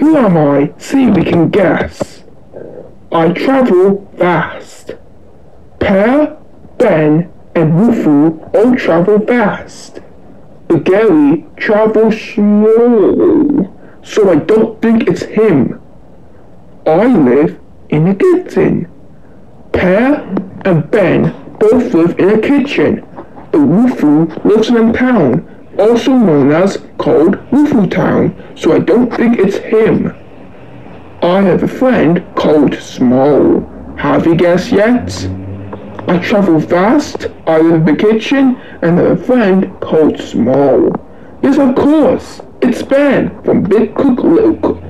Who am I? See if we can guess. I travel fast. Pear, Ben, and Wolfoo all travel fast. But Gary travels slow, so I don't think it's him. I live in a kitchen. Pear and Ben both live in a kitchen, but Wolfoo lives in a town, also known as called Wolfoo Town, so I don't think it's him. I have a friend called Small. Have you guessed yet? I travel fast, I live in the kitchen, and have a friend called Small. Yes, of course, it's Ben from Big Cook Little Cook.